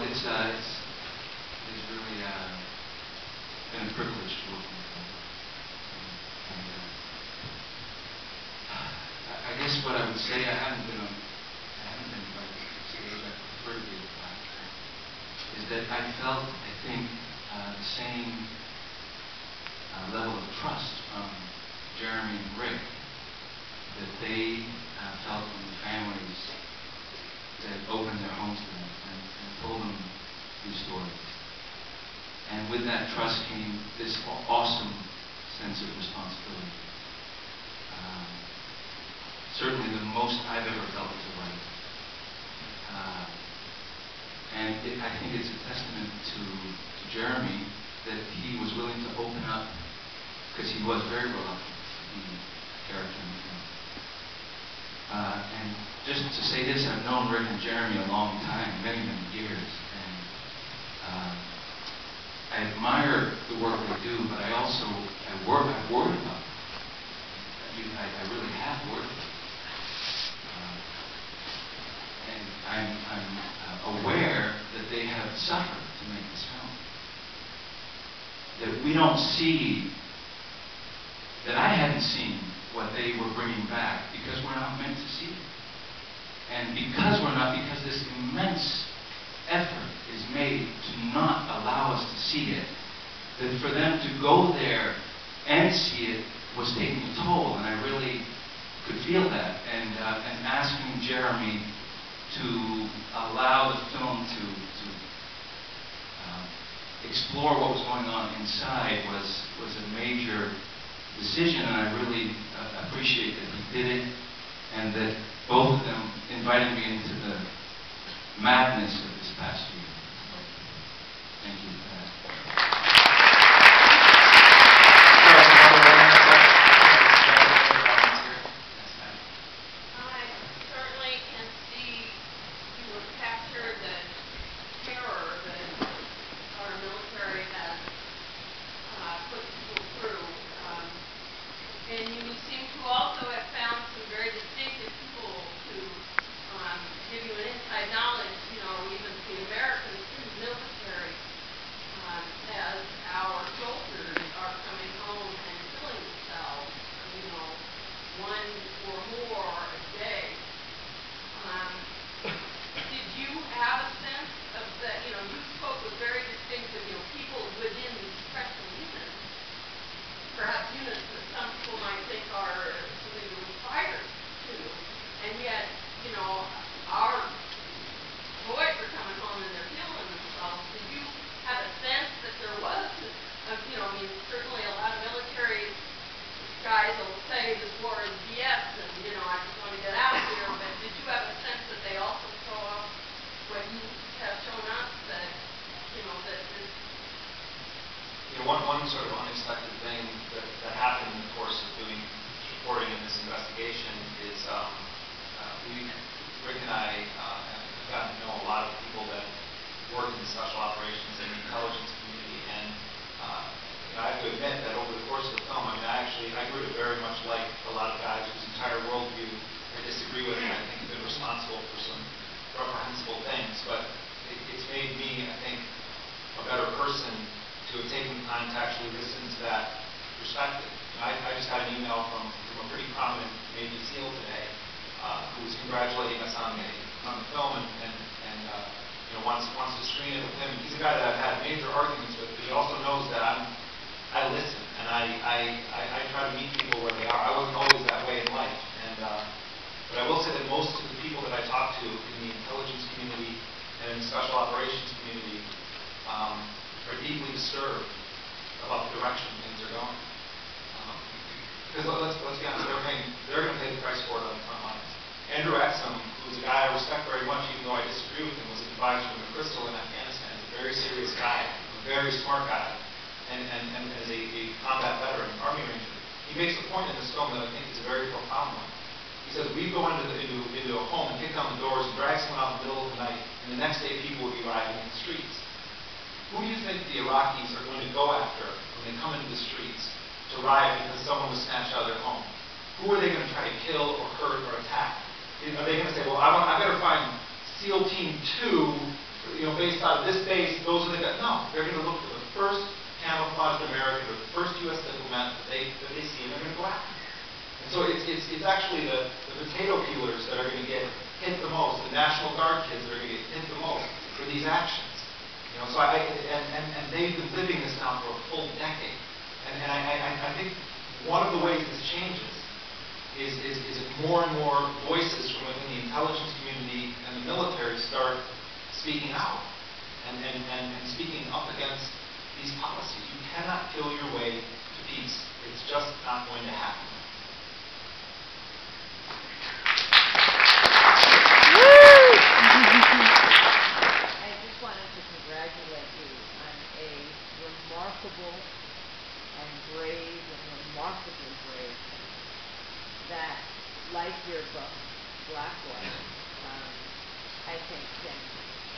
it's really been a privilege to work with him. And, I guess what I would say, I haven't been invited to the stage. I prefer to be at the back. Is that I felt, I think, the same level of trust from Jeremy and Rick that they felt from the families that opened their homes to them and told them these stories. And with that trust came this awesome sense of responsibility. Certainly the most I've ever felt as a writer. And I think it's a testament to Jeremy that he was willing to open up, because he was very reluctant to be a character in the film. And just to say this, I've known Rick and Jeremy a long time, many, many years, and I admire the work they do, but I also I've worried about them. I really have worried about them. And I'm aware that they have suffered to make this film. That we don't see, that I hadn't seen what they were bringing back because we're not meant to see it. And because this immense effort is made to not allow us to see it, that for them to go there and see it was taking a toll, and I really could feel that. And asking Jeremy to allow the film to explore what was going on inside was a major decision, and I really appreciate that he did it, and that both of them invited me into the madness of this past year. Thank you for that. And you seem to also have found some very distinctive tools to give you an inside knowledge, even to the Americans in the military, as our soldiers are coming home and killing themselves, one or more a day. Did you have a sense of that? You spoke with very distinctive, people within these special units. Perhaps units that some people might think are something to aspire to, and yet, our boys are coming home and they're killing themselves. Did you have a sense that there was, certainly a lot of military guys will say this war is BS, and I just want to get out of here. But did you have a sense that they also saw what you have shown us, that that this? One sort of unexpected thing that happened in the course of doing reporting in this investigation is Rick and I have gotten to know a lot of people that work in special operations and the intelligence community, and I have to admit that over the course of the film, I grew to very much like a lot of guys whose entire worldview I disagree with, and I think have been responsible for some reprehensible things, but it's made me, I think, a better person to have taken the time to actually listen to that perspective. I just got an email from a pretty prominent Navy SEAL today who was congratulating us on the film and wants to screen it with him. He's a guy that I've had major arguments with, but he also knows that I listen, and I try to meet people where they are. I wasn't always that way in life, but I will say that most of the people that I talk to in the intelligence community and in the special operations community are deeply disturbed about the direction things are going. Because let's be honest, they're going to pay the price for it on the front lines. Andrew Exum, who's a guy I respect very much, even though I disagree with him, was an advisor to McChrystal in Afghanistan. He's a very serious guy, a very smart guy, and as a combat veteran, Army Ranger. He makes a point in this film that I think is a very profound one. He says, we go into a home and kick down the doors and drag someone out in the middle of the night, and the next day people will be rioting in the streets. Who do you think the Iraqis are going to go after when they come into the streets to riot because someone was snatched out of their home? Who are they going to try to kill or hurt or attack? Are they going to say, well, I better find SEAL Team 2, based on this base, those are the guys. No, they're going to look for the first camouflaged American or the first U.S. diplomat that they see, and they're going to go after them. And so it's actually the potato peelers that are going to get hit the most, the National Guard kids that are going to get hit the most for these actions. So and they've been living this now for a full decade. And I think one of the ways this changes is if more and more voices from within the intelligence community and the military start speaking out and speaking up against these policies. You cannot kill your way to peace. It's just not going to happen. I just wanted to congratulate you on a remarkable and brave and remarkably brave that, like your book, Black Water, I think can